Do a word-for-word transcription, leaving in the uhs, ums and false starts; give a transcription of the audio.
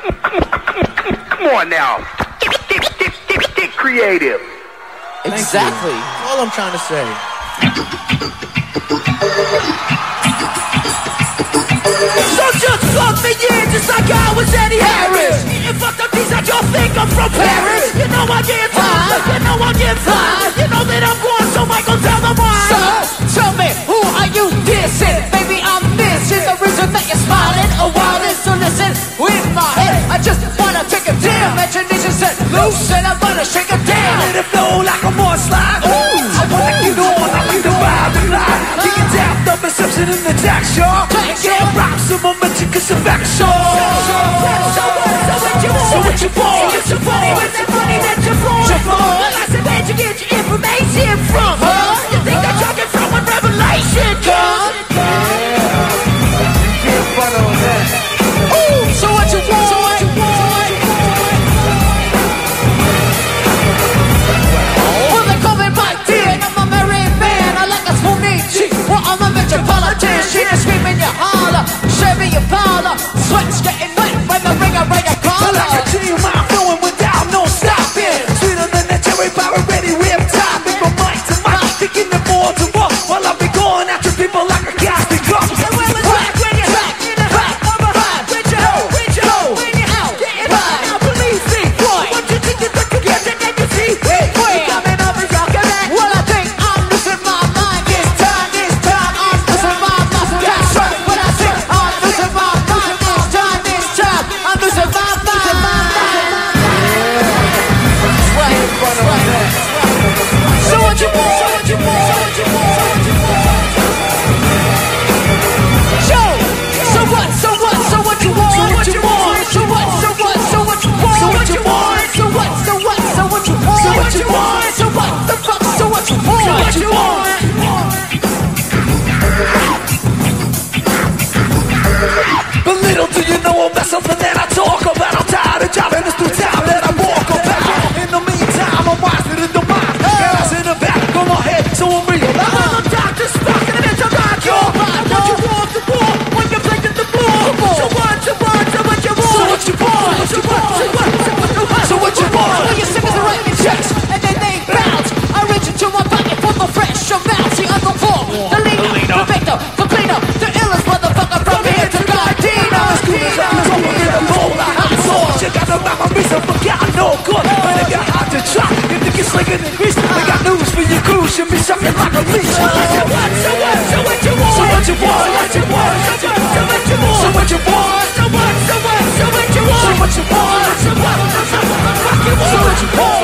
Come on now. Get, get, get, get, get creative. Exactly. That's all I'm trying to say. So just fuck me, yeah, just like I was Eddie Harris. Eating fucked up things that y'all think I'm from Paris. You know I get high, you know I get fly. You know that I'm going, so Michael, tell them why. Sir, tell me, who are you dissing? Baby, I'm missing the reason that you're smiling. A while is to listen with my head. I just wanna take a damn. Imagination set loose and I'm gonna shake a damn. Let it flow like a more slide. Ooh, I wanna get on, I need to ride the line. You can tap the perception in the tax shop. Get rap some momentum, cause it's action. So what, so what you want? So what you want? You're so funny with that money that you flaunt. Well, I said, where'd you get your information from? Huh? You think that y'all get from a revelation? Huh? You can't front on that. Ooh, so what you want? So what you want? Well, they call me my dear, and I'm a married man. I like a spoony chick. Well, I'm a metropolitan. She just screaming your holler, shaving your parlor. Sweat's getting wet when the ringer ring a collar. Well, I continue my flowing without no stopping. Sweeter than that cherry pie already whipped top. In my mind to mind, thinking the more to walk. While I be going after people like a casting cup. And well, it's back when you're back in the back of a ride. With your hoe, with your hoe, when you're out, getting high. Now believe me, boy, what you think is the get and then you see? Hey, you coming up and rocking back. Well, I think I'm losing my mind. This time, this time, I'm losing my mind. That's right, what I think, I'm losing my mind. This time, this time, I'm losing my mind. Right, right. So what you want? So what you want? So what you want? So what you want? Yo, so what? So what? So what you want? So what you want? So what? So what? So what you want? So what you want? So what? So what? So what you want? So what you want? So what the fuck? So what you want? So what you want? But little do you know about something that I talk about. I'm tired of driving this through town that I walk about. In the meantime, I'm wiser than the mind. Gas in the back of my head, so I'm real. I'm a doctor stuck in the midst of rock your mind. What you want the ball when you're playing the floor. So what, so what, so what you want? So what you want? So what, so what, so what you want? So what you want? Well, your singers are writing checks and then they bounce. I reach into my pocket for the fresh amount. See, I'm the four, the leader, the victor, the cleaner, the illest motherfucker from here to Gardena. You got the memories of forgotten no good. When it got hard to try, you think it's slicker than grease. I got news for your crew, should be sucking like a leash. So what, so what, so what you want? So what you want? So what you want? So what you want? So what you want? So what, so what, so what you want? So what you want? So what, so what you want? So what you want?